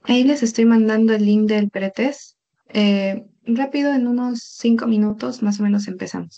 Ahí les estoy mandando el link del pretest. Rápido, en unos 5 minutos más o menos empezamos.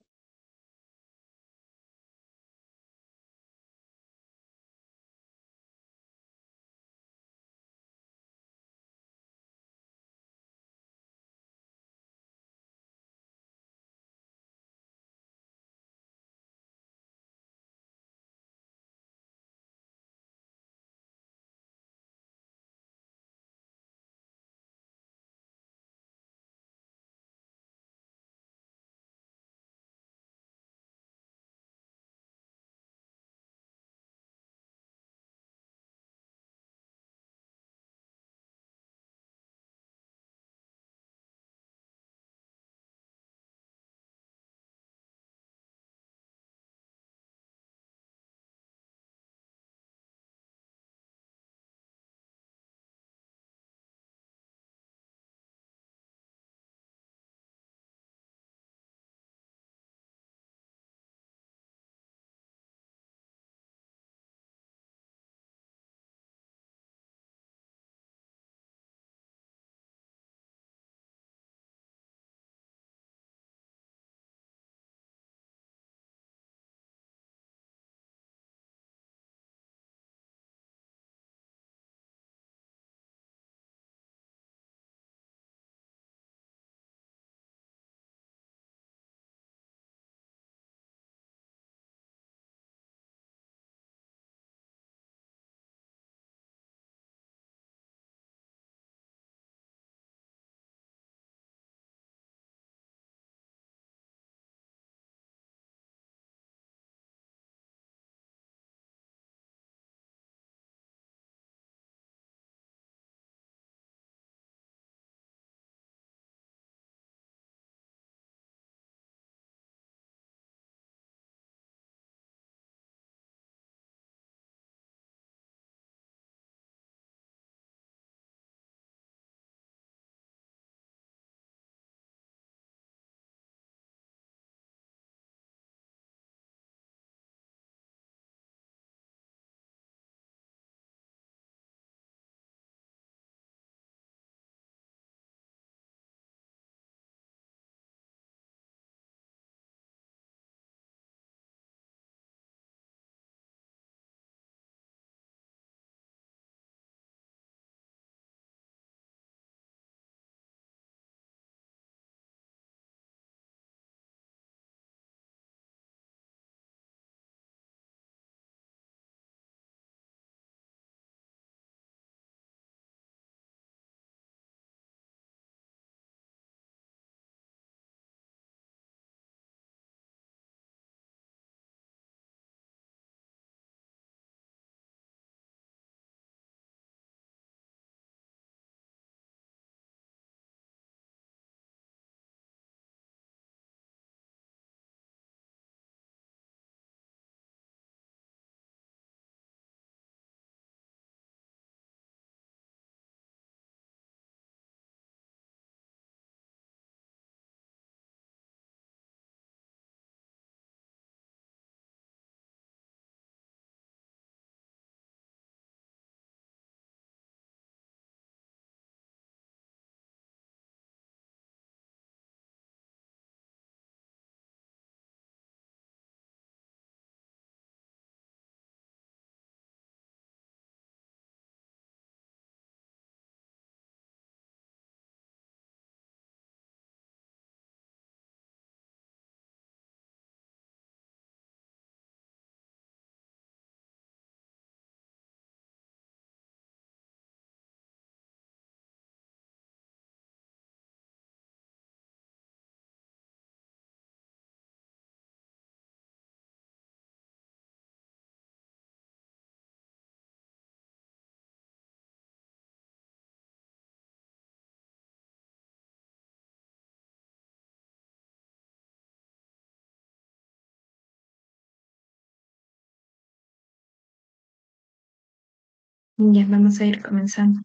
Ya vamos a ir comenzando.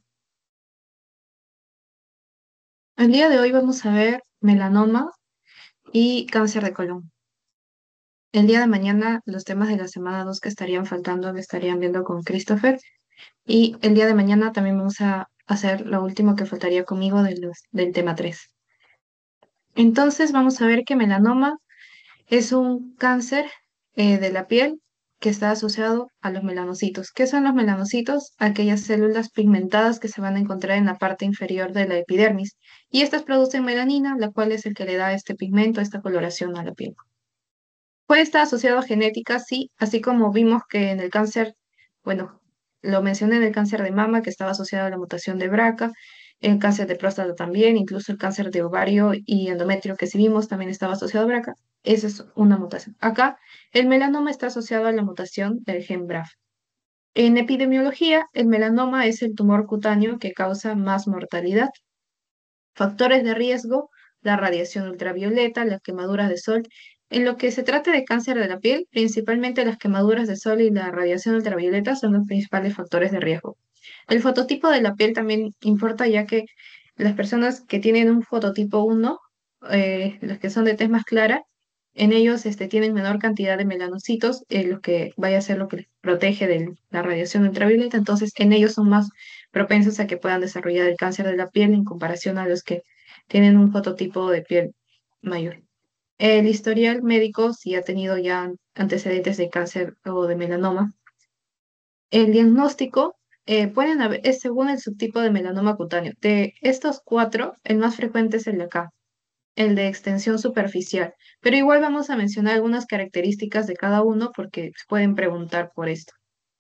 El día de hoy vamos a ver melanoma y cáncer de colon. El día de mañana los temas de la semana 2 que estarían faltando que estarían viendo con Christopher. Y el día de mañana también vamos a hacer lo último que faltaría conmigo del tema 3. Entonces vamos a ver que melanoma es un cáncer de la piel que está asociado a los melanocitos. ¿Qué son los melanocitos? Aquellas células pigmentadas que se van a encontrar en la parte inferior de la epidermis. Y estas producen melanina, la cual es el que le da este pigmento, esta coloración a la piel. Puede estar asociado a genética, sí, así como vimos que en el cáncer, bueno, lo mencioné en el cáncer de mama, que estaba asociado a la mutación de BRCA, el cáncer de próstata también, incluso el cáncer de ovario y endometrio que sí vimos también estaba asociado a BRCA. Esa es una mutación. Acá, el melanoma está asociado a la mutación del gen BRAF. En epidemiología, el melanoma es el tumor cutáneo que causa más mortalidad. Factores de riesgo, la radiación ultravioleta, las quemaduras de sol. En lo que se trata de cáncer de la piel, principalmente las quemaduras de sol y la radiación ultravioleta son los principales factores de riesgo. El fototipo de la piel también importa, ya que las personas que tienen un fototipo 1, los que son de tez más clara, en ellos tienen menor cantidad de melanocitos, lo que vaya a ser lo que les protege de la radiación ultravioleta, entonces en ellos son más propensos a que puedan desarrollar el cáncer de la piel en comparación a los que tienen un fototipo de piel mayor. El historial médico, si ha tenido ya antecedentes de cáncer o de melanoma. El diagnóstico pueden haber, es según el subtipo de melanoma cutáneo. De estos cuatro, el más frecuente es el de acá, el de extensión superficial. Pero igual vamos a mencionar algunas características de cada uno porque pueden preguntar por esto.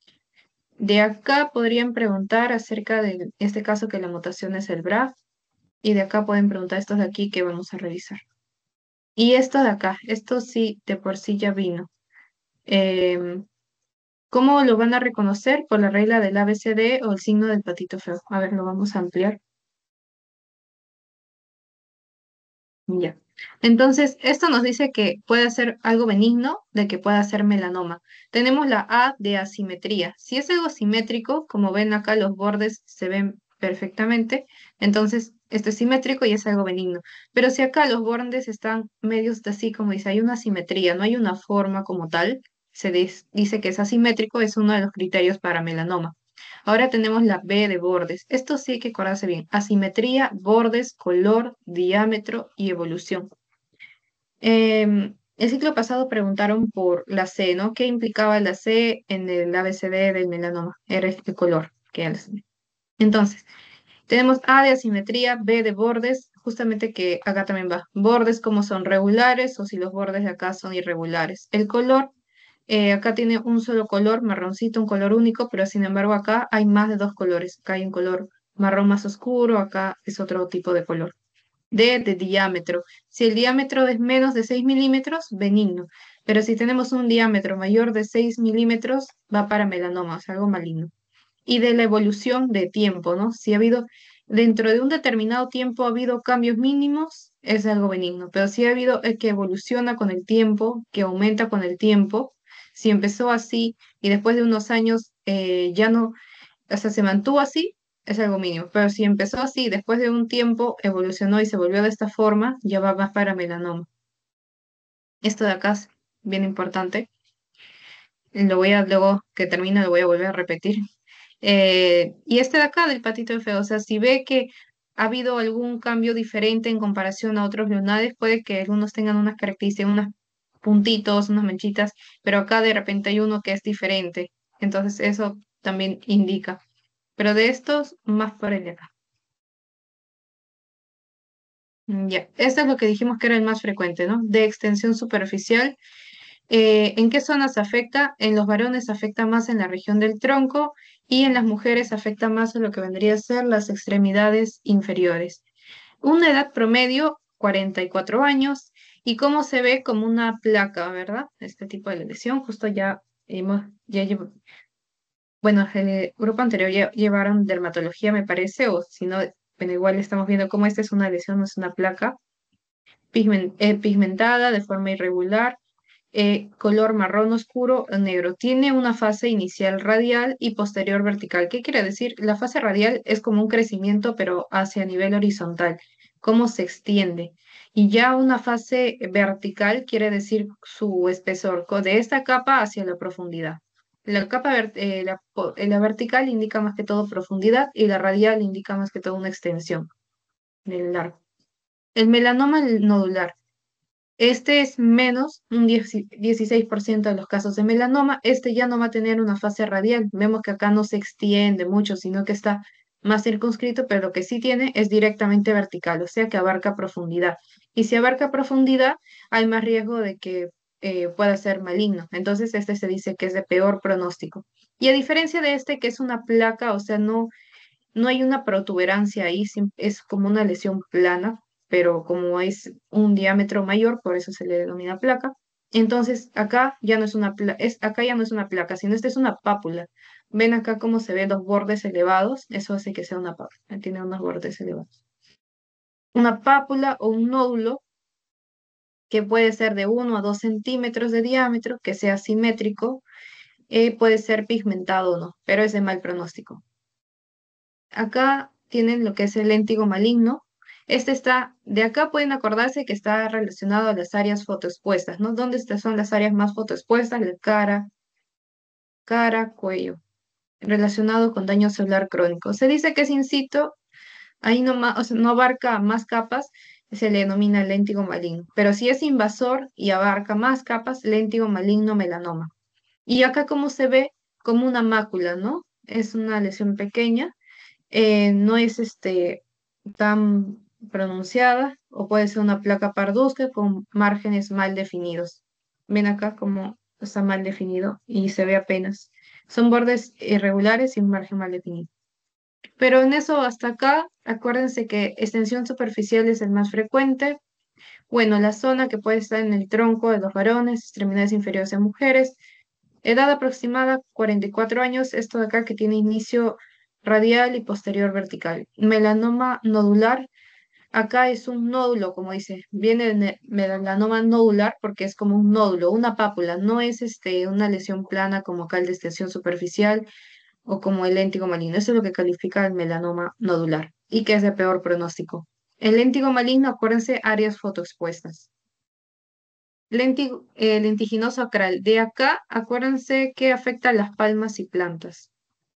De acá podrían preguntar acerca de este caso que la mutación es el BRAF. Y de acá pueden preguntar estos de aquí que vamos a revisar. Y esto de acá, esto sí, de por sí ya vino. Em, ¿Cómo lo van a reconocer? Por la regla del ABCD o el signo del patito feo. A ver, lo vamos a ampliar. Ya. Entonces, esto nos dice que puede ser algo benigno de que pueda ser melanoma. Tenemos la A de asimetría. Si es algo simétrico, como ven acá, los bordes se ven perfectamente, entonces esto es simétrico y es algo benigno. Pero si acá los bordes están medios así, como dice, hay una simetría, no hay una forma como tal, dice que es asimétrico, es uno de los criterios para melanoma. Ahora tenemos la B de bordes. Esto sí hay que acordarse bien. Asimetría, bordes, color, diámetro y evolución. El ciclo pasado preguntaron por la C, ¿no? ¿Qué implicaba la C en el ABCD del melanoma? Era el color que era la C. Entonces, tenemos A de asimetría, B de bordes, justamente que acá también va. Bordes como son regulares o si los bordes de acá son irregulares. El color, acá tiene un solo color, marroncito, un color único, pero sin embargo acá hay más de dos colores. Acá hay un color marrón más oscuro, acá es otro tipo de color. D de diámetro. Si el diámetro es menos de 6 milímetros, benigno. Pero si tenemos un diámetro mayor de 6 milímetros, va para melanoma, o sea, algo maligno. Y de la evolución de tiempo, ¿no? Si ha habido, dentro de un determinado tiempo ha habido cambios mínimos, es algo benigno. Pero si ha habido el que evoluciona con el tiempo, que aumenta con el tiempo, si empezó así y después de unos años ya no, o sea, se mantuvo así, es algo mínimo. Pero si empezó así, después de un tiempo evolucionó y se volvió de esta forma, ya va más para melanoma. Esto de acá es bien importante. Lo voy a, luego que termine, lo voy a volver a repetir. Y este de acá, del patito feo, o sea, si ve que ha habido algún cambio diferente en comparación a otros lunares, puede que algunos tengan unas características, unos puntitos, unas manchitas, pero acá de repente hay uno que es diferente. Entonces eso también indica. Pero de estos, más por el de acá. Ya, este es lo que dijimos que era el más frecuente, ¿no? De extensión superficial. ¿En qué zonas afecta? En los varones afecta más en la región del tronco y en las mujeres afecta más en lo que vendría a ser las extremidades inferiores. Una edad promedio, 44 años, y cómo se ve como una placa, ¿verdad? Este tipo de lesión, justo ya hemos, bueno, el grupo anterior ya llevaron dermatología, me parece, o si no, bueno, igual estamos viendo cómo esta es una lesión, no es una placa pigmentada de forma irregular, color marrón oscuro o negro. Tiene una fase inicial radial y posterior vertical. ¿Qué quiere decir? La fase radial es como un crecimiento, pero hacia nivel horizontal, cómo se extiende. Y ya una fase vertical quiere decir su espesor, de esta capa hacia la profundidad. La vertical indica más que todo profundidad y la radial indica más que todo una extensión del largo. El melanoma nodular. Este es menos un 16% de los casos de melanoma. Este ya no va a tener una fase radial. Vemos que acá no se extiende mucho, sino que está más circunscrito, pero lo que sí tiene es directamente vertical, o sea que abarca profundidad. Y si abarca profundidad, hay más riesgo de que pueda ser maligno. Entonces, este se dice que es de peor pronóstico. Y a diferencia de este, que es una placa, o sea, no hay una protuberancia ahí, es como una lesión plana, pero como es un diámetro mayor, por eso se le denomina placa. Entonces, acá ya no es una placa, sino esta es una pápula. Ven acá cómo se ven los bordes elevados, eso hace que sea una pápula, tiene unos bordes elevados. Una pápula o un nódulo que puede ser de 1 a 2 centímetros de diámetro, que sea simétrico, puede ser pigmentado o no, pero es de mal pronóstico. Acá tienen lo que es el léntigo maligno. De acá pueden acordarse que está relacionado a las áreas fotoexpuestas, ¿no? ¿Dónde son las áreas más fotoexpuestas? La cara, cuello, relacionado con daño celular crónico. Se dice que es in situ, ahí no, o sea, no abarca más capas, se le denomina léntigo maligno. Pero si es invasor y abarca más capas, léntigo maligno melanoma. Y acá como se ve como una mácula, ¿no? Es una lesión pequeña, no es tan pronunciada o puede ser una placa parduzca con márgenes mal definidos. Ven acá como está mal definido y se ve apenas. Son bordes irregulares y un margen mal definido. Pero en eso hasta acá, acuérdense que extensión superficial es el más frecuente. Bueno, la zona que puede estar en el tronco de los varones, extremidades inferiores en mujeres, edad aproximada 44 años, esto de acá que tiene inicio radial y posterior vertical. Melanoma nodular, acá es un nódulo, como dice, viene de melanoma nodular porque es como un nódulo, una pápula, no es una lesión plana como acá el de extensión superficial o como el léntigo maligno. Eso es lo que califica el melanoma nodular y que es de peor pronóstico. El léntigo maligno, acuérdense, áreas fotoexpuestas. Lentiginoso acral. De acá, acuérdense que afecta a las palmas y plantas,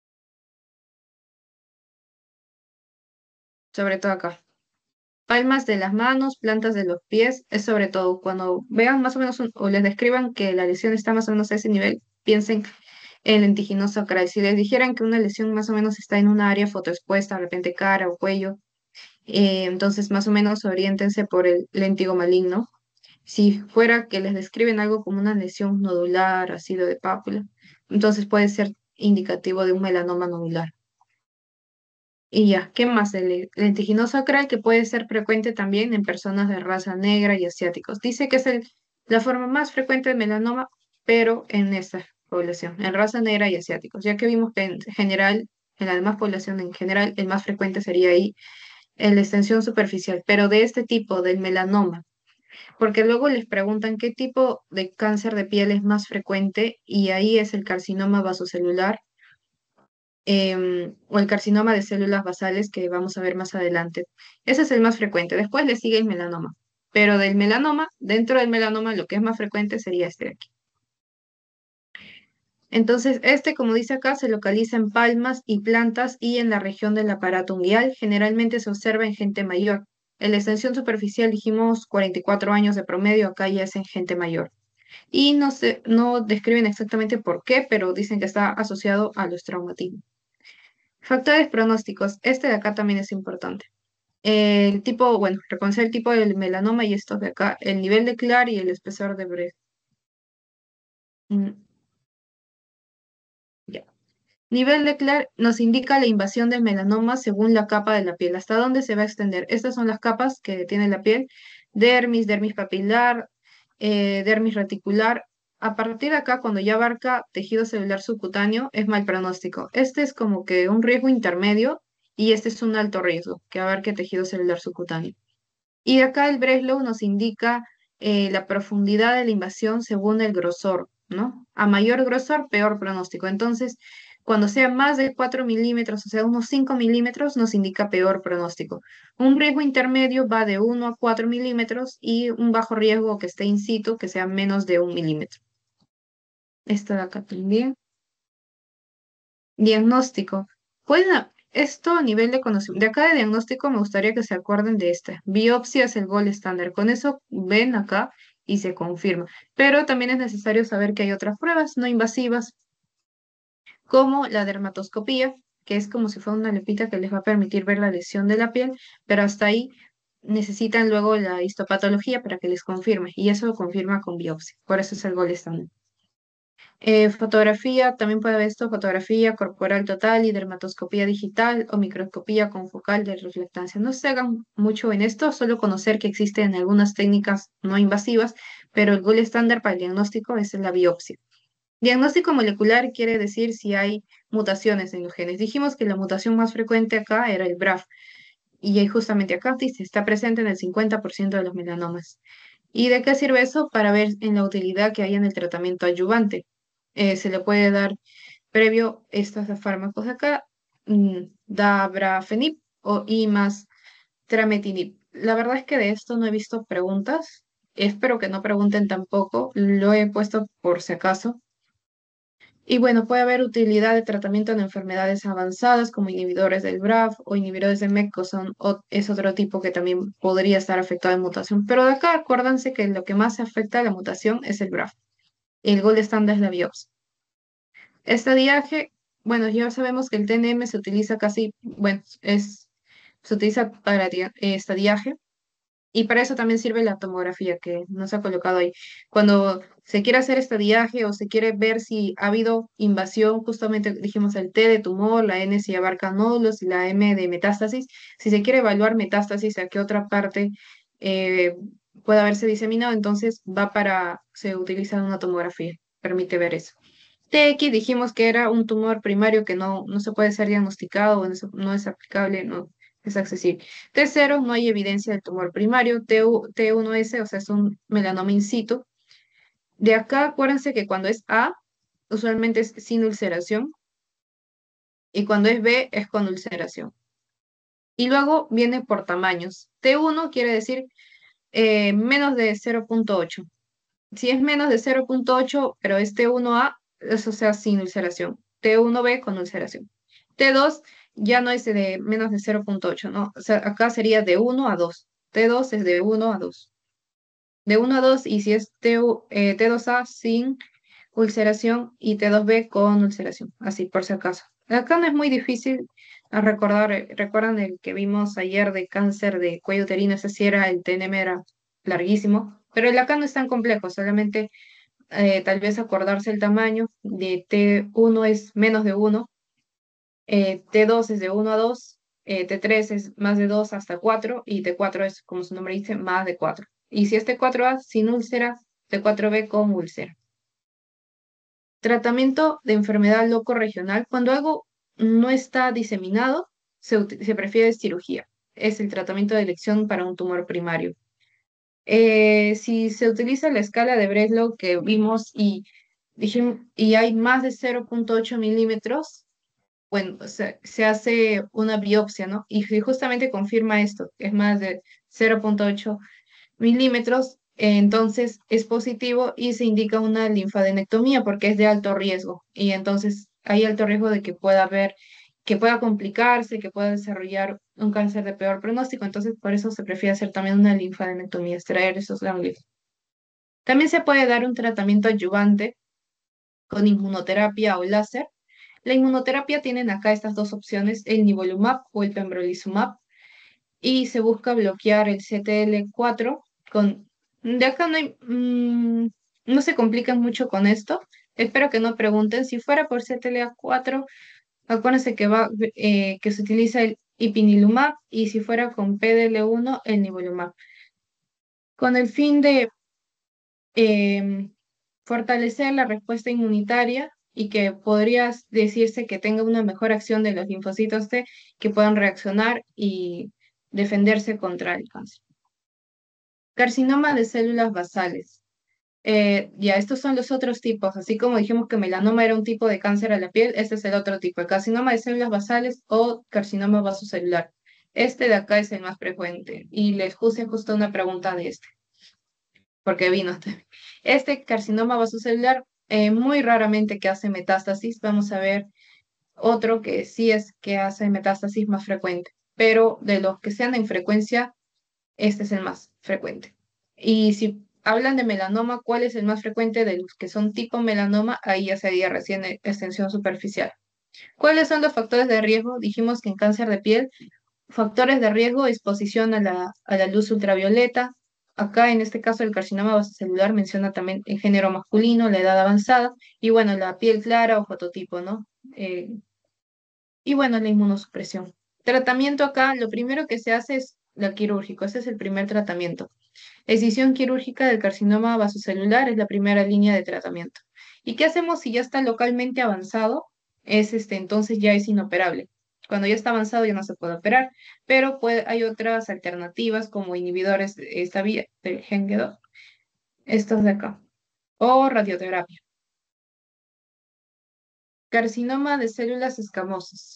sobre todo acá. Palmas de las manos, plantas de los pies, es sobre todo cuando vean más o menos o les describan que la lesión está más o menos a ese nivel, piensen en lentiginoso acral. Si les dijeran que una lesión más o menos está en una área fotoexpuesta, de repente cara o cuello, entonces más o menos oriéntense por el léntigo maligno. Si fuera que les describen algo como una lesión nodular, ácido de pápula, entonces puede ser indicativo de un melanoma nodular. Y ya, ¿qué más? El lentiginoso acral que puede ser frecuente también en personas de raza negra y asiáticos. Dice que es la forma más frecuente de melanoma, pero en esta población, en raza negra y asiáticos, ya que vimos que en general, en la demás población en general, el más frecuente sería ahí en la extensión superficial, pero de este tipo, del melanoma porque luego les preguntan qué tipo de cáncer de piel es más frecuente y ahí es el carcinoma vasocelular o el carcinoma de células basales que vamos a ver más adelante. Ese es el más frecuente. Después le sigue el melanoma. Pero del melanoma, dentro del melanoma, lo que es más frecuente sería este de aquí. Entonces, como dice acá, se localiza en palmas y plantas y en la región del aparato unguial. Generalmente se observa en gente mayor. En la extensión superficial dijimos 44 años de promedio, acá ya es en gente mayor. Y no describen exactamente por qué, pero dicen que está asociado a los traumatismos. Factores pronósticos. Este de acá también es importante. El tipo, bueno, reconocer el tipo del melanoma y estos de acá, el nivel de CLAR y el espesor de Bret. Mm, ya. Nivel de CLAR nos indica la invasión del melanoma según la capa de la piel, hasta dónde se va a extender. Estas son las capas que tiene la piel, dermis papilar, dermis reticular. A partir de acá, cuando ya abarca tejido celular subcutáneo, es mal pronóstico. Este es como que un riesgo intermedio y este es un alto riesgo, que abarque tejido celular subcutáneo. Y acá el Breslow nos indica la profundidad de la invasión según el grosor, ¿no? A mayor grosor, peor pronóstico. Entonces, cuando sea más de 4 milímetros, o sea, unos 5 milímetros, nos indica peor pronóstico. Un riesgo intermedio va de 1 a 4 milímetros y un bajo riesgo que esté in situ, que sea menos de 1 milímetro. Esta de acá también. Diagnóstico. Esto a nivel de conocimiento. De acá de diagnóstico me gustaría que se acuerden de este. Biopsia es el gol estándar. Con eso ven acá y se confirma. Pero también es necesario saber que hay otras pruebas no invasivas, como la dermatoscopía, que es como si fuera una lepita que les va a permitir ver la lesión de la piel, pero hasta ahí necesitan luego la histopatología para que les confirme. Y eso lo confirma con biopsia. Por eso es el gol estándar. Fotografía, también puede haber esto, fotografía corporal total y dermatoscopía digital o microscopía confocal de reflectancia. No se hagan mucho en esto, solo conocer que existen algunas técnicas no invasivas, pero el gold estándar para el diagnóstico es la biopsia. Diagnóstico molecular quiere decir si hay mutaciones en los genes. Dijimos que la mutación más frecuente acá era el BRAF, y justamente acá dice, está presente en el 50% de los melanomas. ¿Y de qué sirve eso? Para ver en la utilidad que hay en el tratamiento adyuvante. Se le puede dar previo estos fármacos de acá, dabrafenib y más trametinib. La verdad es que de esto no he visto preguntas. Espero que no pregunten tampoco. Lo he puesto por si acaso. Y bueno, puede haber utilidad de tratamiento en enfermedades avanzadas como inhibidores del BRAF o inhibidores de MEK, que es otro tipo que también podría estar afectado en mutación. Pero de acá acuérdense que lo que más afecta a la mutación es el BRAF. El gold estándar es la biopsia. Estadiaje, bueno, ya sabemos que el TNM se utiliza casi, bueno, se utiliza para estadiaje. Y para eso también sirve la tomografía que nos ha colocado ahí. Cuando se quiere hacer estadiaje o se quiere ver si ha habido invasión, justamente dijimos el T de tumor, la N si abarca nódulos y la M de metástasis. Si se quiere evaluar metástasis a qué otra parte eh, puede haberse diseminado, entonces se utiliza una tomografía, permite ver eso. TX dijimos que era un tumor primario que no se puede ser diagnosticado, no es aplicable, no es accesible. T0, no hay evidencia del tumor primario. T1S, o sea, es un melanoma in situ. De acá, acuérdense que cuando es A, usualmente es sin ulceración, y cuando es B, es con ulceración. Y luego viene por tamaños. T1 quiere decir menos de 0,8. Si es menos de 0,8, pero es T1A, eso sea sin ulceración. T1B con ulceración. T2 ya no es de menos de 0,8, ¿no? O sea, acá sería de 1 a 2. T2 es de 1 a 2. De 1 a 2, y si es T2A sin ulceración y T2B con ulceración, así por si acaso. Acá no es muy difícil a recordar, recuerdan el que vimos ayer de cáncer de cuello uterino, ese sí era, el TNM era larguísimo, pero el acá no es tan complejo, solamente tal vez acordarse el tamaño. De T1 es menos de 1, T2 es de 1 a 2, T3 es más de 2 hasta 4 y T4 es, como su nombre dice, más de 4. Y si es T4A sin úlcera, T4B con úlcera. Tratamiento de enfermedad loco regional. Cuando algo no está diseminado, se prefiere cirugía. Es el tratamiento de elección para un tumor primario. Si se utiliza la escala de Breslow que vimos y hay más de 0,8 milímetros, bueno, se hace una biopsia, ¿no? Y si justamente confirma esto, que es más de 0,8 milímetros, entonces es positivo y se indica una linfadenectomía porque es de alto riesgo. Y entonces hay alto riesgo de que pueda haber, que pueda complicarse, que pueda desarrollar un cáncer de peor pronóstico. Entonces, por eso se prefiere hacer también una linfadenectomía, extraer esos ganglios. También se puede dar un tratamiento adyuvante con inmunoterapia o láser. La inmunoterapia tienen acá estas dos opciones, el nivolumab o el pembrolizumab, y se busca bloquear el CTL4 con... De acá no se complican mucho con esto. Espero que no pregunten. Si fuera por CTLA4, acuérdense que se utiliza el ipilimumab, y si fuera con PDL1, el nivolumab. Con el fin de em, fortalecer la respuesta inmunitaria y que podría decirse que tenga una mejor acción de los linfocitos T que puedan reaccionar y defenderse contra el cáncer. Carcinoma de células basales. Ya, estos son los otros tipos. Así como dijimos que melanoma era un tipo de cáncer a la piel, este es el otro tipo, el carcinoma de células basales o carcinoma vasocelular. Este de acá es el más frecuente y les puse justo una pregunta de este, porque vino este carcinoma vasocelular, muy raramente que hace metástasis. Vamos a ver Otro que sí es que hace metástasis más frecuente, pero de los que sean en frecuencia, este es el más frecuente. Y si hablan de melanoma, ¿cuál es el más frecuente de los que son tipo melanoma? Ahí ya sería recién extensión superficial. ¿Cuáles son los factores de riesgo? Dijimos que en cáncer de piel, factores de riesgo, exposición a la luz ultravioleta. Acá, en este caso, el carcinoma vasocelular menciona también el género masculino, la edad avanzada y, bueno, la piel clara o fototipo, ¿no? Eh, y, bueno, la inmunosupresión. Tratamiento acá, lo primero que se hace es lo quirúrgico, ese es el primer tratamiento. Escisión quirúrgica del carcinoma vasocelular es la primera línea de tratamiento. ¿Y qué hacemos si ya está localmente avanzado? Entonces ya es inoperable. Cuando ya está avanzado ya no se puede operar, pero hay otras alternativas como inhibidores de esta vía del gen G2, estos de acá, o radioterapia. Carcinoma de células escamosas.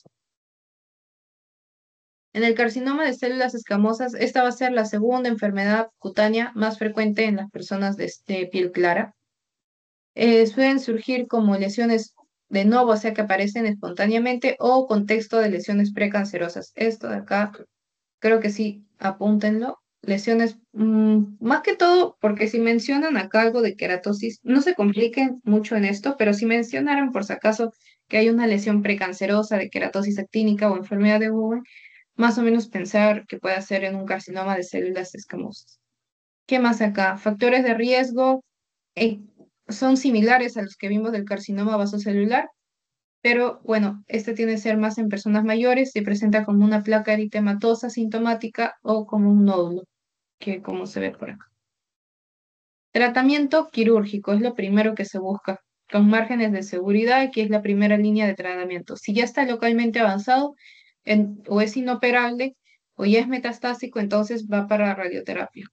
En el carcinoma de células escamosas, esta va a ser la segunda enfermedad cutánea más frecuente en las personas de piel clara. Suelen surgir como lesiones de nuevo, o sea que aparecen espontáneamente o contexto de lesiones precancerosas. Esto de acá, creo que sí, apúntenlo. Lesiones, más que todo, porque si mencionan acá algo de queratosis, no se compliquen mucho en esto, pero si mencionaran por si acaso que hay una lesión precancerosa de queratosis actínica o enfermedad de Bowen, más o menos pensar que puede ser en un carcinoma de células escamosas. ¿Qué más acá? Factores de riesgo eh, son similares a los que vimos del carcinoma vasocelular, pero bueno, este tiene que ser más en personas mayores, se presenta como una placa eritematosa sintomática o como un nódulo, que como se ve por acá. Tratamiento quirúrgico es lo primero que se busca, con márgenes de seguridad, que es la primera línea de tratamiento. Si ya está localmente avanzado o es inoperable o ya es metastásico, entonces va para radioterapia.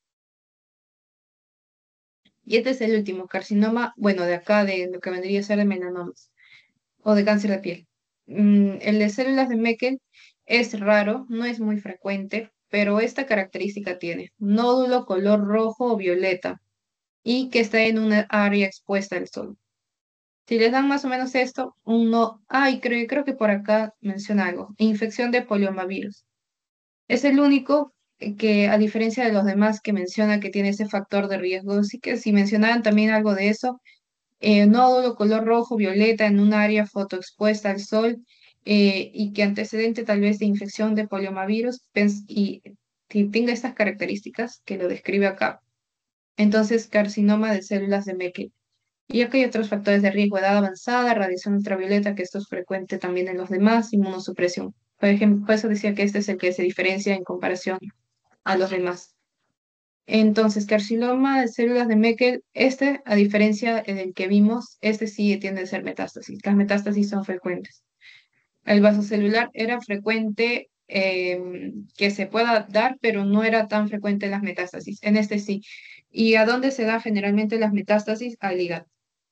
Y este es el último, carcinoma, bueno, de acá, de lo que vendría a ser de melanomas o de cáncer de piel. El de células de Meckel es raro, no es muy frecuente, pero esta característica tiene nódulo color rojo o violeta y que está en una área expuesta al sol. Si les dan más o menos esto, uno, ay, creo que por acá menciona algo, infección de poliomavirus. Es el único que, a diferencia de los demás que menciona que tiene ese factor de riesgo, así que si mencionaban también algo de eso, nódulo color rojo, violeta en un área fotoexpuesta al sol y que antecedente tal vez de infección de poliomavirus y que tenga estas características que lo describe acá. Entonces, carcinoma de células de Meckel. Y acá hay otros factores de riesgo, edad avanzada, radiación ultravioleta, que esto es frecuente también en los demás, inmunosupresión. Por ejemplo, por eso decía que este es el que se diferencia en comparación a los demás. Entonces, carcinoma de células de Meckel, este, a diferencia del que vimos, este sí tiende a ser metástasis. Las metástasis son frecuentes. El vasocelular era frecuente que se pueda dar, pero no era tan frecuente las metástasis. En este sí. ¿Y a dónde se da generalmente las metástasis? Al hígado.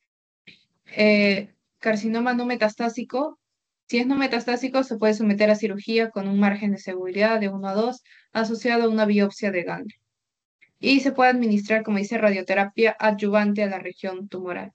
Carcinoma no metastásico. Si es no metastásico, se puede someter a cirugía con un margen de seguridad de 1 a 2, asociado a una biopsia de ganglio y se puede administrar, como dice, radioterapia adyuvante a la región tumoral.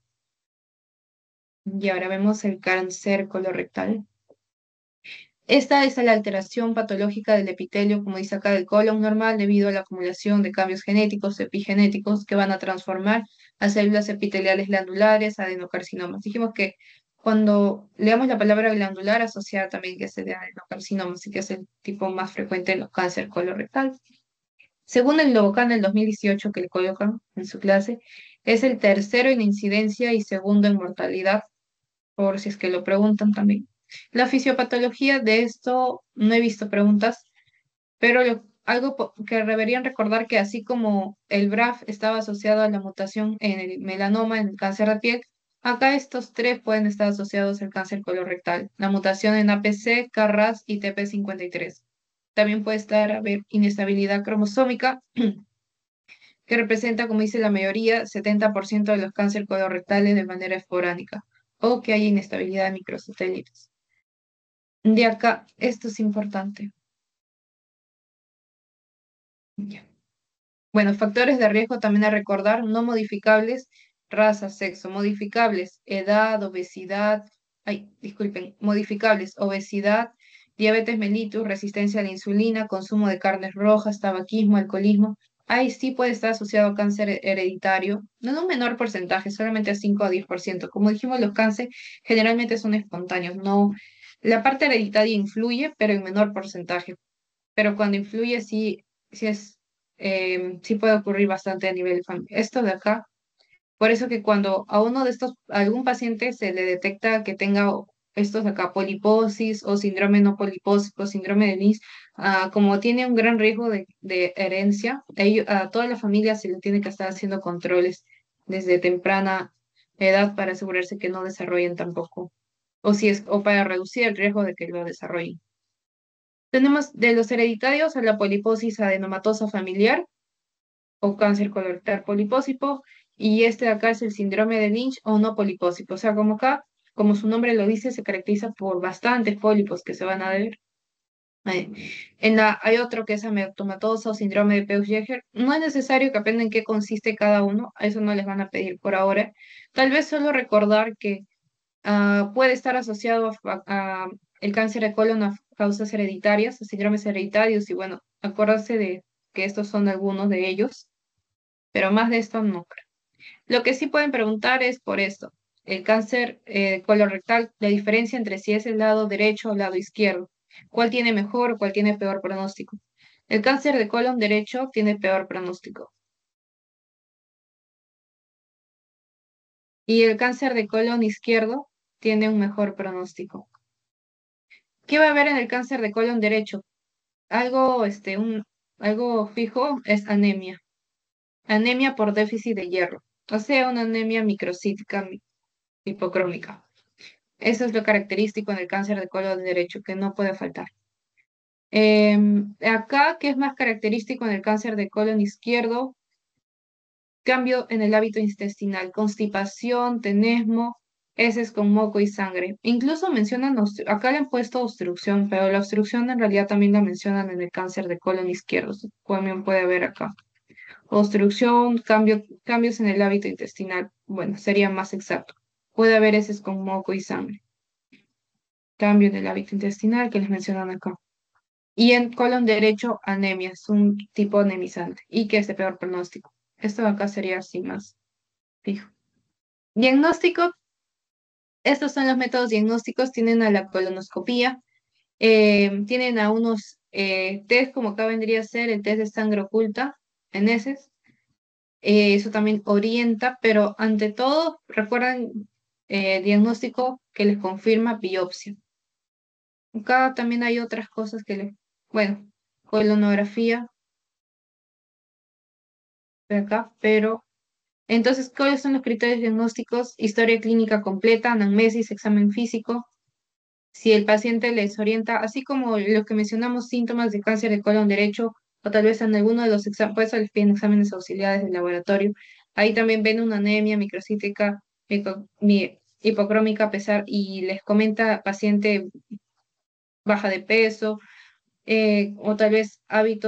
Y ahora vemos el cáncer colorectal. Esta es la alteración patológica del epitelio, como dice acá, del colon normal debido a la acumulación de cambios genéticos, epigenéticos, que van a transformar a células epiteliales glandulares, adenocarcinomas. Dijimos que cuando leamos la palabra glandular, asociar también que se de adenocarcinoma, así que es el tipo más frecuente en los cáncer colorectal. Según el Novocan del 2018 que le colocan en su clase, es el tercero en incidencia y segundo en mortalidad, por si es que lo preguntan también. La fisiopatología de esto no he visto preguntas, pero algo que deberían recordar que así como el BRAF estaba asociado a la mutación en el melanoma, en el cáncer de piel, acá estos tres pueden estar asociados al cáncer colorectal, la mutación en APC, KRAS y TP53. También puede estar haber inestabilidad cromosómica, que representa, como dice la mayoría, 70% de los cánceres colorectales de manera esporádica, o que hay inestabilidad de microsatélites. De acá, esto es importante. Ya. Bueno, factores de riesgo también a recordar, no modificables, raza, sexo, modificables, edad, obesidad, ay, disculpen, modificables, obesidad, diabetes mellitus, resistencia a la insulina, consumo de carnes rojas, tabaquismo, alcoholismo. Ahí sí puede estar asociado a cáncer hereditario, no en un menor porcentaje, solamente a 5 o 10%. Como dijimos, los cánceres generalmente son espontáneos, no, la parte hereditaria influye, pero en menor porcentaje. Pero cuando influye sí puede ocurrir bastante a nivel familiar. Esto de acá por eso que cuando a uno de estos, a algún paciente se le detecta que tenga estos acá, poliposis o síndrome no polipósico, síndrome de Lynch, como tiene un gran riesgo de herencia, a toda la familia se le tiene que estar haciendo controles desde temprana edad para asegurarse que no desarrollen tampoco, o para reducir el riesgo de que lo desarrollen. Tenemos de los hereditarios a la poliposis adenomatosa familiar, o cáncer colorectal polipósico, y este de acá es el síndrome de Lynch o no polipósico. O sea, como acá, como su nombre lo dice, se caracteriza por bastantes pólipos que se van a ver. Eh, hay otro que es ametomatosa o síndrome de Peutz-Jeghers. No es necesario que aprendan en qué consiste cada uno, a eso no les van a pedir por ahora. Tal vez solo recordar que puede estar asociado a el cáncer de colon a causas hereditarias, a síndromes hereditarios, y bueno, acordarse de que estos son algunos de ellos, pero más de esto no creo. Lo que sí pueden preguntar es por esto, el cáncer colorectal, la diferencia entre si es el lado derecho o el lado izquierdo, cuál tiene mejor o cuál tiene peor pronóstico. El cáncer de colon derecho tiene peor pronóstico y el cáncer de colon izquierdo tiene un mejor pronóstico. ¿Qué va a haber en el cáncer de colon derecho? Algo, algo fijo es anemia. Anemia por déficit de hierro, o sea, una anemia microcítica hipocrómica. Eso es lo característico en el cáncer de colon derecho, que no puede faltar. Acá, ¿qué es más característico en el cáncer de colon izquierdo? Cambio en el hábito intestinal, constipación, tenesmo, heces con moco y sangre. Incluso mencionan, acá le han puesto obstrucción, pero la obstrucción en realidad también la mencionan en el cáncer de colon izquierdo, también puede haber acá. Obstrucción, cambios en el hábito intestinal, bueno, sería más exacto. Puede haber heces con moco y sangre. Cambio en el hábito intestinal que les mencionan acá. Y en colon derecho, anemia, es un tipo anemizante y que es de peor pronóstico. Esto de acá sería así más fijo. Diagnóstico, estos son los métodos diagnósticos, tienen a la colonoscopía, tienen a unos test, como acá vendría a ser el test de sangre oculta en heces. Eso también orienta, pero ante todo, recuerden, diagnóstico que les confirma biopsia. Acá también hay otras cosas bueno, colonografía de acá, pero entonces, ¿cuáles son los criterios diagnósticos? Historia clínica completa, anamnesis, examen físico. Si el paciente les orienta, así como los que mencionamos, síntomas de cáncer de colon derecho, o tal vez en alguno de los exámenes, pues les piden exámenes auxiliares del laboratorio. Ahí también ven una anemia microcítica, hipocrómica, a pesar, y les comenta paciente baja de peso, o tal vez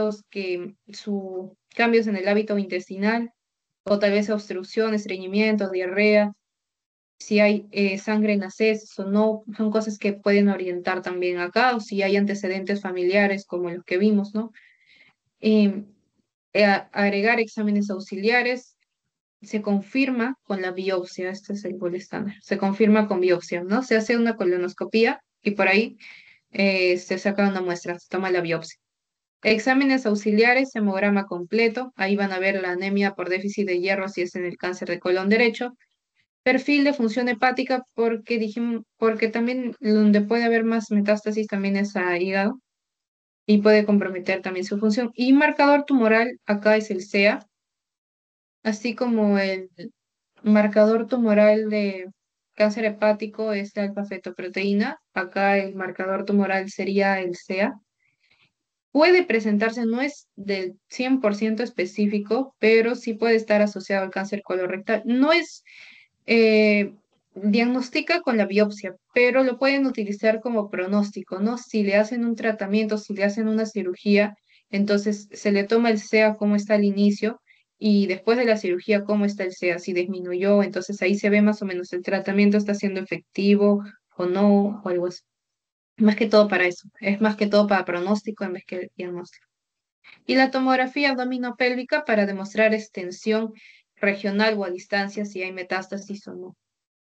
cambios en el hábito intestinal, o tal vez obstrucción, estreñimiento, diarrea, si hay sangre en las heces o no, son cosas que pueden orientar también acá, o si hay antecedentes familiares como los que vimos, ¿no? Em, Agregar exámenes auxiliares, se confirma con la biopsia, este es el gol estándar, se confirma con biopsia, ¿no? Se hace una colonoscopía y por ahí se saca una muestra, se toma la biopsia. Exámenes auxiliares, hemograma completo, ahí van a ver la anemia por déficit de hierro si es en el cáncer de colon derecho. Perfil de función hepática, porque también donde puede haber más metástasis también es a hígado y puede comprometer también su función. Y marcador tumoral, acá es el CEA, así como el marcador tumoral de cáncer hepático es la alfa-fetoproteína, acá el marcador tumoral sería el CEA. Puede presentarse, no es del 100% específico, pero sí puede estar asociado al cáncer colorectal. No es, diagnostica con la biopsia, pero lo pueden utilizar como pronóstico, ¿no? Si le hacen un tratamiento, si le hacen una cirugía, entonces se le toma el SEA cómo está al inicio y después de la cirugía cómo está el SEA, si disminuyó, entonces ahí se ve más o menos el tratamiento está siendo efectivo o no, o algo así. Más que todo para eso. Es más que todo para pronóstico en vez que diagnóstico. Y la tomografía abdominopélvica para demostrar extensión regional o a distancia si hay metástasis o no.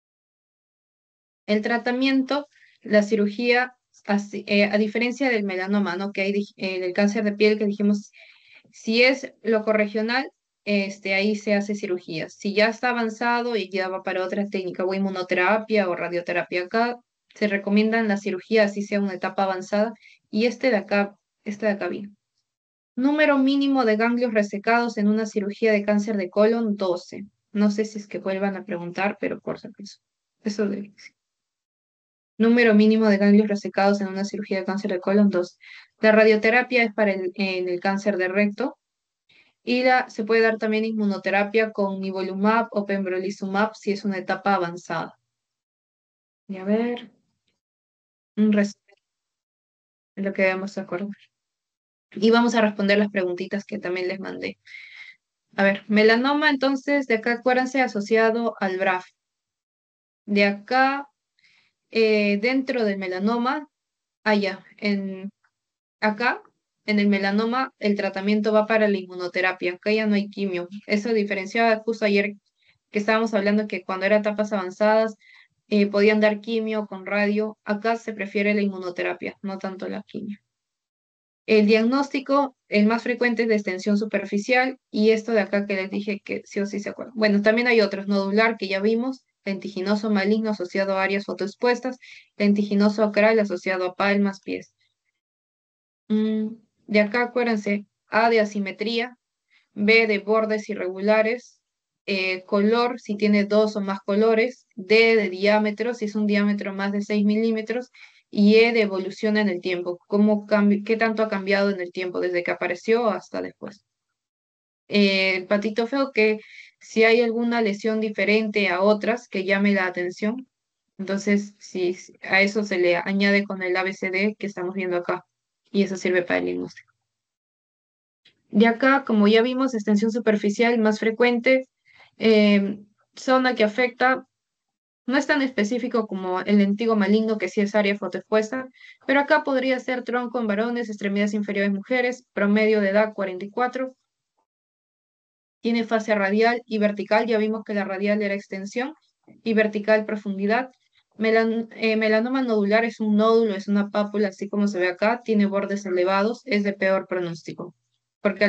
El tratamiento, la cirugía, a diferencia del melanoma, ¿no? Que hay del cáncer de piel que dijimos, si es locorregional, ahí se hace cirugía. Si ya está avanzado y ya va para otra técnica, o inmunoterapia o radioterapia, acá se recomiendan la cirugía, así sea una etapa avanzada, y este de acá viene. Número mínimo de ganglios resecados en una cirugía de cáncer de colon, 12. No sé si es que vuelvan a preguntar, pero por si acaso. Eso debe ser. Número mínimo de ganglios resecados en una cirugía de cáncer de colon, 2. La radioterapia es para en el cáncer de recto y se puede dar también inmunoterapia con nivolumab o pembrolizumab si es una etapa avanzada. Y a ver, un resumen de lo que debemos acordar. Y vamos a responder las preguntitas que también les mandé. A ver, melanoma, entonces, de acá acuérdense, asociado al BRAF. De acá, dentro del melanoma, allá, acá, en el melanoma, el tratamiento va para la inmunoterapia. Acá ya no hay quimio. Eso diferenciaba justo ayer que estábamos hablando que cuando eran etapas avanzadas, podían dar quimio con radio. Acá se prefiere la inmunoterapia, no tanto la quimio. El diagnóstico, el más frecuente es de extensión superficial y esto de acá que les dije que sí o sí se acuerdan. Bueno, también hay otros, nodular que ya vimos, lentiginoso maligno asociado a áreas fotoexpuestas, lentiginoso acral asociado a palmas, pies. Mm, de acá acuérdense, A de asimetría, B de bordes irregulares, color si tiene dos o más colores, D de diámetro si es un diámetro más de 6 milímetros y E de evolución en el tiempo, qué tanto ha cambiado en el tiempo desde que apareció hasta después. El patito feo que si hay alguna lesión diferente a otras que llame la atención, entonces si a eso se le añade con el ABCD que estamos viendo acá y eso sirve para el diagnóstico. De acá, como ya vimos, extensión superficial más frecuente, eh, zona que afecta, no es tan específico como el lentigo maligno, que sí es área fotoexpuesta, pero acá podría ser tronco en varones, extremidades inferiores mujeres, promedio de edad 44, tiene fase radial y vertical, ya vimos que la radial era extensión y vertical profundidad. Melanoma nodular es un nódulo, es una pápula, así como se ve acá, tiene bordes elevados, es de peor pronóstico, porque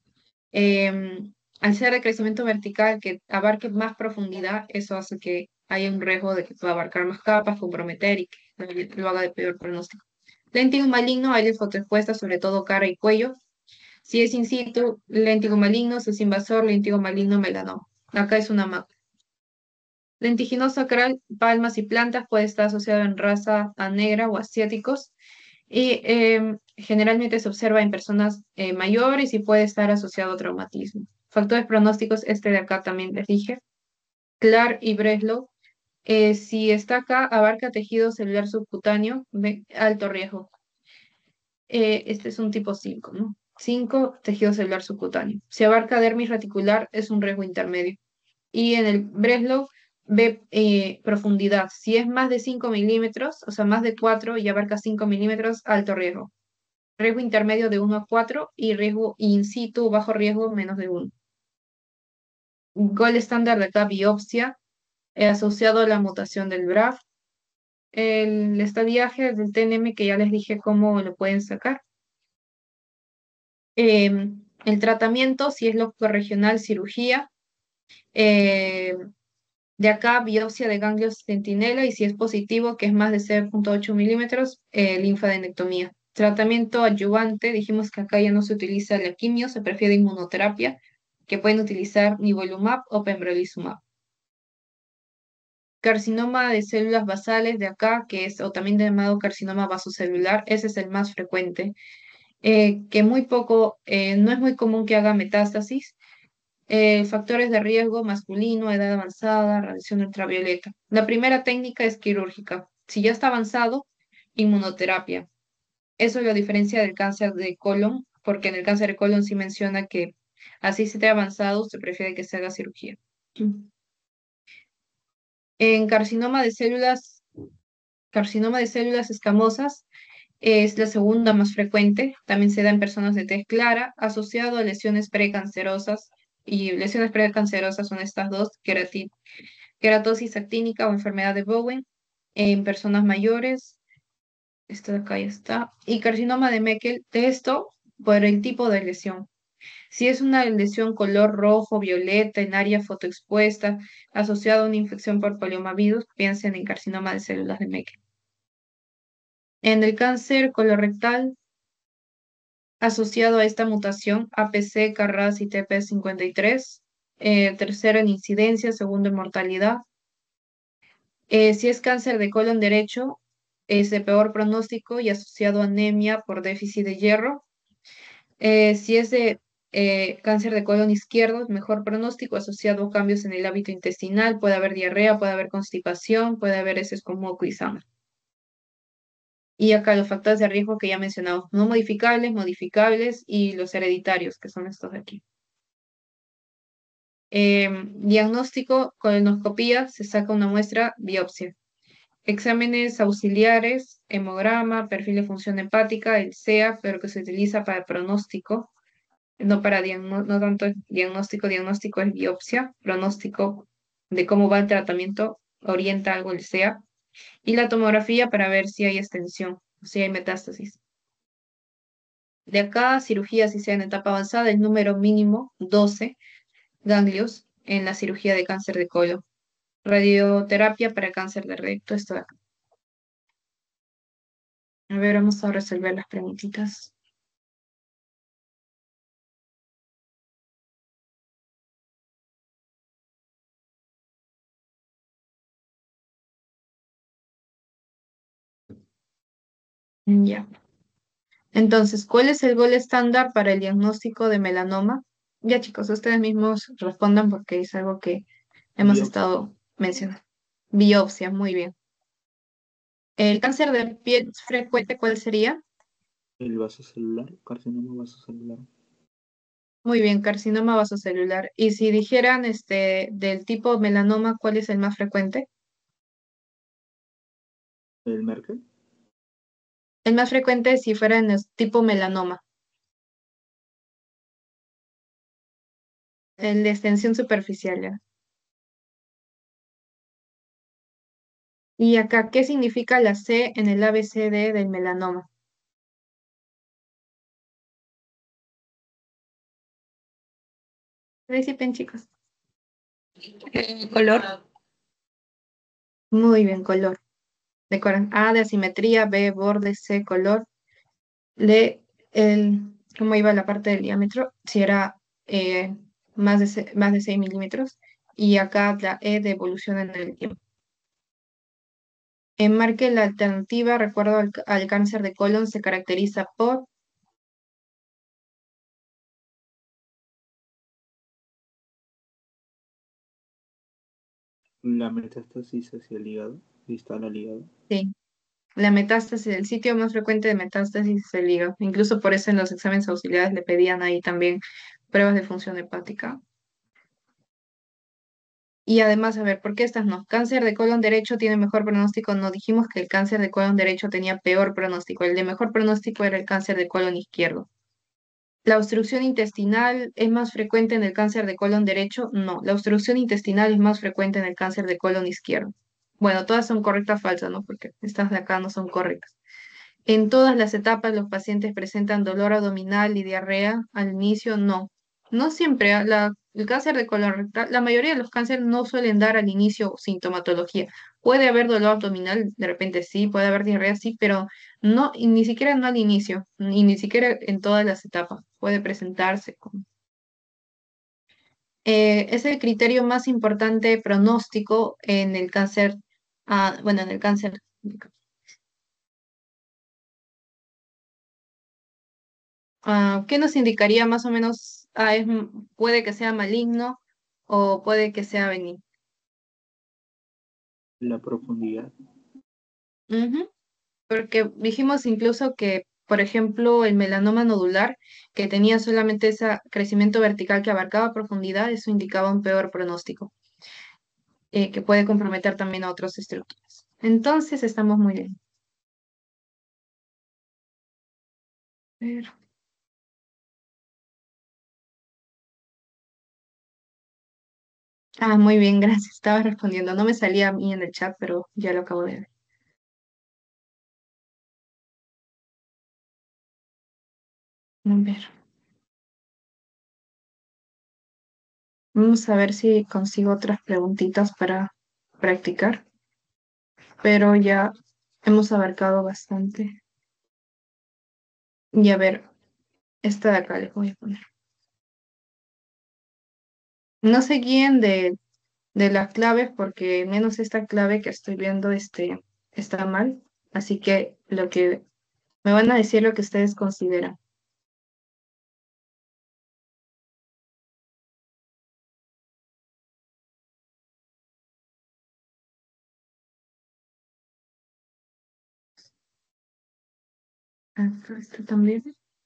al ser de crecimiento vertical que abarque más profundidad, eso hace que haya un riesgo de que pueda abarcar más capas, comprometer y que lo haga de peor pronóstico. Léntigo maligno, hay fotoexpuesta, sobre todo cara y cuello. Si es in situ, léntigo maligno, si es invasor, léntigo maligno, melanoma. Acá es una mapa. Lentiginoso acral, palmas y plantas puede estar asociado en raza a negra o asiáticos y generalmente se observa en personas mayores y puede estar asociado a traumatismo. Factores pronósticos, este de acá también les dije. Clark y Breslow, si está acá, abarca tejido celular subcutáneo, alto riesgo. Este es un tipo 5, ¿no? 5, tejido celular subcutáneo. Si abarca dermis reticular, es un riesgo intermedio. Y en el Breslow ve profundidad. Si es más de 5 milímetros, o sea, más de 4 y abarca 5 milímetros, alto riesgo. Riesgo intermedio de 1 a 4 y riesgo in situ, bajo riesgo, menos de 1. Gol estándar de acá, biopsia, asociado a la mutación del BRAF. El estadiaje del TNM, que ya les dije cómo lo pueden sacar. El tratamiento, si es loco regional, cirugía. Eh, de acá, biopsia de ganglios centinela y si es positivo, que es más de 0,8 milímetros, linfadenectomía. Tratamiento adyuvante, dijimos que acá ya no se utiliza la quimio, se prefiere inmunoterapia, que pueden utilizar nivolumab o pembrolizumab. Carcinoma de células basales de acá, que es o también llamado carcinoma vasocelular, ese es el más frecuente, que no es muy común que haga metástasis. Factores de riesgo masculino, edad avanzada, radiación ultravioleta. La primera técnica es quirúrgica. Si ya está avanzado, inmunoterapia. Eso es la diferencia del cáncer de colon, porque en el cáncer de colon sí menciona que así se te ha avanzado, se prefiere que se haga cirugía. En carcinoma de células Carcinoma de células escamosas es la segunda más frecuente. También se da en personas de tez clara, asociado a lesiones precancerosas. Y lesiones precancerosas son estas dos, queratosis actínica o enfermedad de Bowen en personas mayores. Esto de acá ya está. Y carcinoma de Meckel, de esto por el tipo de lesión. Si es una lesión color rojo, violeta, en área fotoexpuesta, asociada a una infección por poliomavirus, piensen en carcinoma de células de Meckel. En el cáncer colorectal, asociado a esta mutación, APC, Carras y TP53. Tercero en incidencia, segundo en mortalidad. Si es cáncer de colon derecho, es de peor pronóstico y asociado a anemia por déficit de hierro. Si es de cáncer de colon izquierdo, mejor pronóstico asociado a cambios en el hábito intestinal. Puede haber diarrea, puede haber constipación, puede haber heces con moco y sangre. Y acá los factores de riesgo que ya mencionamos, no modificables, modificables y los hereditarios, que son estos de aquí. Diagnóstico, colonoscopía, se saca una muestra, biopsia. Exámenes auxiliares, hemograma, perfil de función hepática, el CEA, pero que se utiliza para pronóstico, no para no tanto diagnóstico, diagnóstico es biopsia, pronóstico de cómo va el tratamiento, orienta algo el CEA, y la tomografía para ver si hay extensión, si hay metástasis. De acá, cirugía, si sea en etapa avanzada, el número mínimo 12 ganglios en la cirugía de cáncer de colon. Radioterapia para cáncer de recto, esto de acá. A ver, vamos a resolver las preguntitas. Ya. Entonces, ¿cuál es el gol estándar para el diagnóstico de melanoma? Ya, chicos, ustedes mismos respondan porque es algo que hemos Biopsia. estado mencionando. Biopsia, muy bien. ¿El cáncer de piel frecuente cuál sería? El vasocelular, carcinoma vasocelular. Muy bien, carcinoma vasocelular. Y si dijeran del tipo melanoma, ¿cuál es el más frecuente? El Merkel. El más frecuente si fuera en el tipo melanoma, el de extensión superficial, ¿ya? Y acá, ¿qué significa la C en el ABCD del melanoma? Participen, chicos. Color. Muy bien, color. Decoran A de asimetría, B borde, C color. D cómo iba la parte del diámetro, si era más de 6 milímetros. Y acá la E de evolución en el tiempo. Enmarque la alternativa, recuerdo al cáncer de colon, se caracteriza por La metástasis hacia el hígado, distal al hígado. sí, la metástasis, el sitio más frecuente de metástasis es el hígado. Incluso por eso en los exámenes auxiliares le pedían ahí también pruebas de función hepática. Y además, a ver, ¿por qué estas no? Cáncer de colon derecho tiene mejor pronóstico. No dijimos que el cáncer de colon derecho tenía peor pronóstico. El de mejor pronóstico era el cáncer de colon izquierdo. ¿La obstrucción intestinal es más frecuente en el cáncer de colon derecho? No, la obstrucción intestinal es más frecuente en el cáncer de colon izquierdo. Bueno, todas son correctas, falsas, ¿no? Porque estas de acá no son correctas. En todas las etapas los pacientes presentan dolor abdominal y diarrea al inicio, no. No siempre, el cáncer de colon rectal, la mayoría de los cánceres no suelen dar al inicio sintomatología. Puede haber dolor abdominal, de repente sí, puede haber diarrea, sí, pero no, y ni siquiera no al inicio, y ni siquiera en todas las etapas. Puede presentarse. Es el criterio más importante pronóstico en el cáncer, bueno, en el cáncer. ¿Qué nos indicaría más o menos? Puede que sea maligno o puede que sea benigno. La profundidad. Ujú. Porque dijimos incluso que, por ejemplo, el melanoma nodular, que tenía solamente ese crecimiento vertical que abarcaba profundidad, eso indicaba un peor pronóstico, que puede comprometer también a otras estructuras. Entonces estamos muy bien. Pero- Ah, muy bien, gracias. Estaba respondiendo. No me salía a mí en el chat, pero ya lo acabo de ver. A ver. Vamos a ver si consigo otras preguntitas para practicar, pero ya hemos abarcado bastante. Y a ver, esta de acá les voy a poner. No se guíen de las claves porque menos esta clave que estoy viendo está mal. Así que lo que me van a decir lo que ustedes consideran. Acá está también.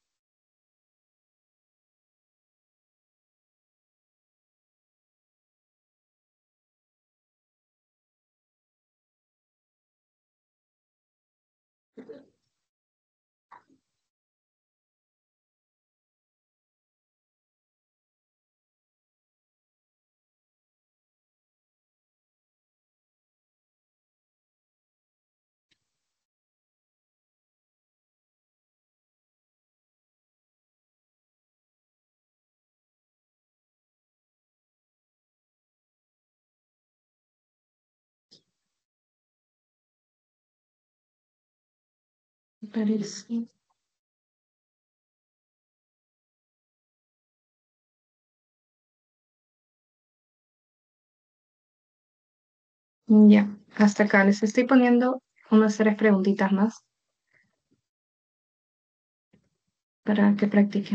Me parece. Ya, hasta acá les estoy poniendo unas tres preguntitas más para que practiquen.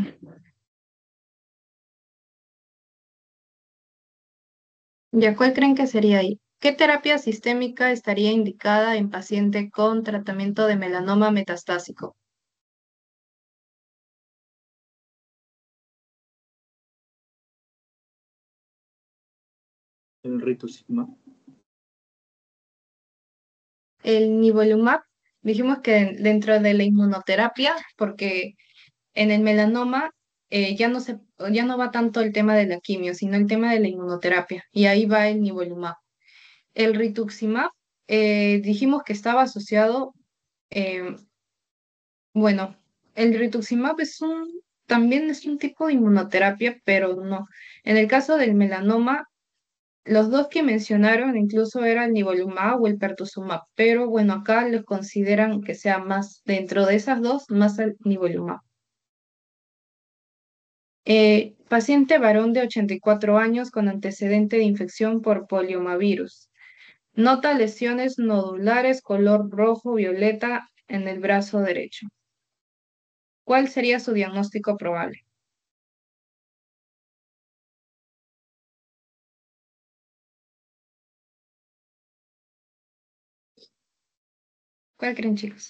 Ya, ¿cuál creen que sería ahí? ¿Qué terapia sistémica estaría indicada en paciente con tratamiento de melanoma metastásico? El rituximab. El nivolumab, dijimos que dentro de la inmunoterapia, porque en el melanoma ya no va tanto el tema de la quimio, sino el tema de la inmunoterapia, y ahí va el nivolumab. El rituximab, dijimos que estaba asociado, eh, bueno, el rituximab también es un tipo de inmunoterapia, pero no. En el caso del melanoma, los dos que mencionaron incluso eran el nivolumab o el pertuzumab, pero bueno, acá los consideran que sea más, dentro de esas dos, más el nivolumab. Paciente varón de 84 años con antecedente de infección por poliomavirus. Nota lesiones nodulares color rojo-violeta en el brazo derecho. ¿Cuál sería su diagnóstico probable? ¿Cuál creen, chicos?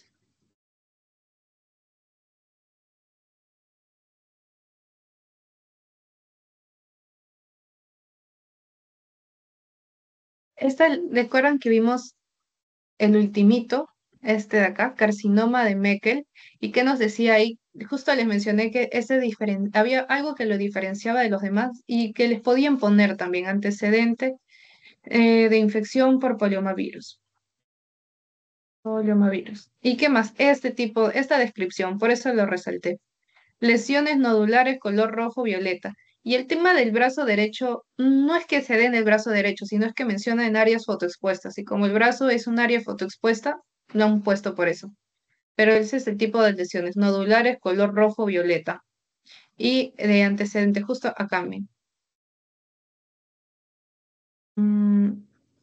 Recuerdan que vimos el ultimito, este de acá, carcinoma de Meckel, y qué nos decía ahí. Justo les mencioné que había algo que lo diferenciaba de los demás y que les podían poner también antecedente de infección por poliomavirus. Poliomavirus. ¿Y qué más? Esta descripción, por eso lo resalté. Lesiones nodulares color rojo violeta. Y el tema del brazo derecho no es que se dé en el brazo derecho, sino es que menciona en áreas fotoexpuestas. Y como el brazo es un área fotoexpuesta, lo han puesto por eso. Pero ese es el tipo de lesiones nodulares color rojo violeta. Y de antecedente, justo acá, miren. Mm,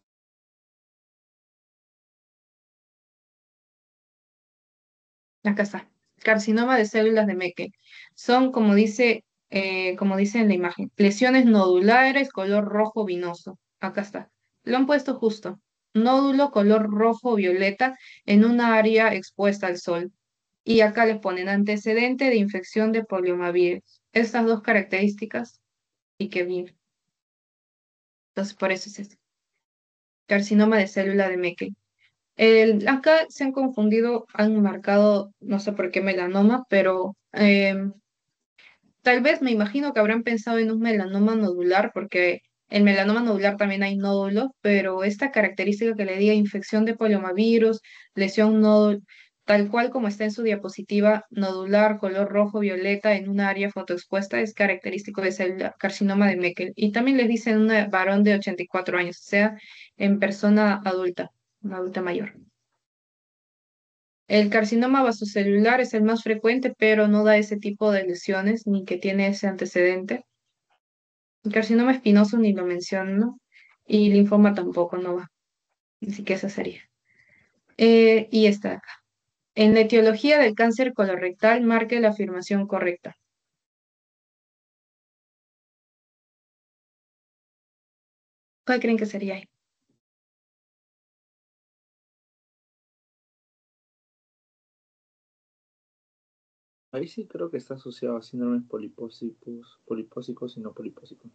Acá está. Carcinoma de células de Mecke. Son, como dice en la imagen, lesiones nodulares color rojo vinoso. Acá está. Lo han puesto justo. Nódulo color rojo violeta en una área expuesta al sol. Y acá les ponen antecedente de infección de poliomavirus. Estas dos características y que vi. Entonces, por eso es este. Carcinoma de célula de Mecke. Acá se han confundido, han marcado, no sé por qué melanoma, pero tal vez me imagino que habrán pensado en un melanoma nodular, porque el melanoma nodular también hay nódulos, pero esta característica que le diga infección de poliomavirus, lesión nódulo, tal cual como está en su diapositiva, nodular, color rojo, violeta en un área fotoexpuesta, es característico de ese carcinoma de Meckel. Y también les dicen un varón de 84 años, o sea, en persona adulta, una adulta mayor. El carcinoma vasocelular es el más frecuente, pero no da ese tipo de lesiones ni que tiene ese antecedente. El carcinoma espinoso ni lo menciono y linfoma tampoco no va. Así que esa sería. Y está acá. En la etiología del cáncer colorectal, marque la afirmación correcta. ¿Cuál creen que sería ahí? Ahí sí creo que está asociado a síndromes polipósicos y no polipósicos.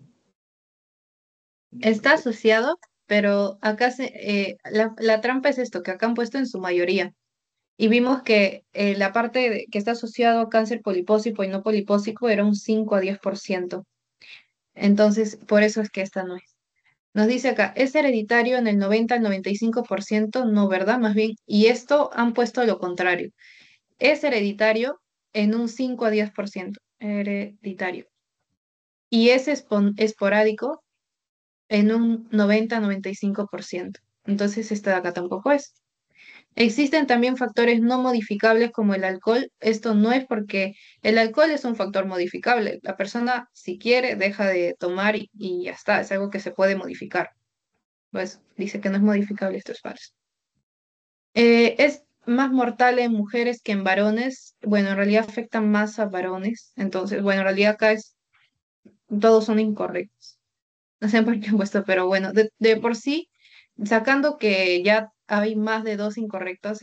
Me Está parece. asociado, pero acá la trampa es esto, que acá han puesto en su mayoría. Y vimos que la parte que está asociado a cáncer polipósico y no polipósico era un 5 a 10%. Entonces, por eso es que esta no es. Nos dice acá, es hereditario en el 90 al 95%, no, ¿verdad? Más bien, y esto han puesto lo contrario. Es hereditario en un 5 a 10%, hereditario. Y es esporádico en un 90 a 95%. Entonces, esta de acá tampoco es. Existen también factores no modificables como el alcohol. Esto no es porque el alcohol es un factor modificable. La persona, si quiere, deja de tomar y ya está. Es algo que se puede modificar. Pues dice que no es modificable, esto es falso. Es más mortal en mujeres que en varones. Bueno, en realidad afectan más a varones. Entonces, bueno, en realidad acá todos son incorrectos. No sé por qué han puesto, pero bueno, de por sí, sacando que ya hay más de dos incorrectos,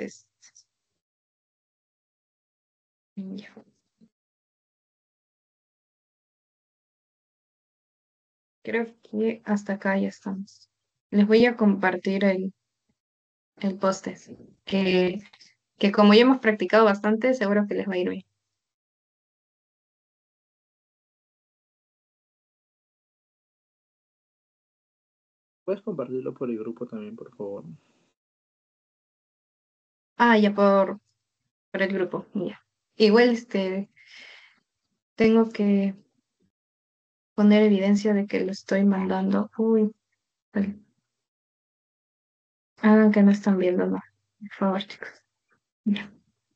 ya. Creo que hasta acá ya estamos. Les voy a compartir el post que, que como ya hemos practicado bastante, seguro que les va a ir bien. ¿Puedes compartirlo por el grupo también, por favor? Ah, ya por el grupo, ya. Igual tengo que poner evidencia de que lo estoy mandando. Uy, vale. Hagan que no están viendo, no. Por favor, chicos. Ya.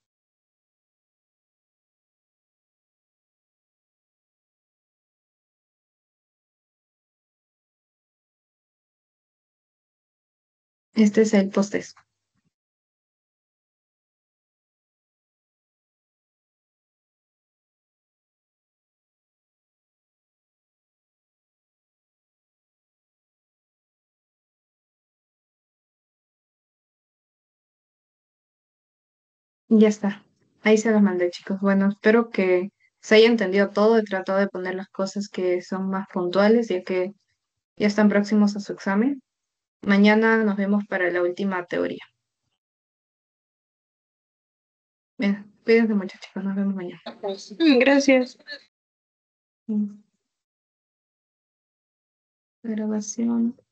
Este es el post. Ya está. Ahí se los mandé, chicos. Bueno, espero que se haya entendido todo. He tratado de poner las cosas que son más puntuales, ya que ya están próximos a su examen. Mañana nos vemos para la última teoría. Bien, cuídense mucho, chicos. Nos vemos mañana. Gracias. Mm, Grabación.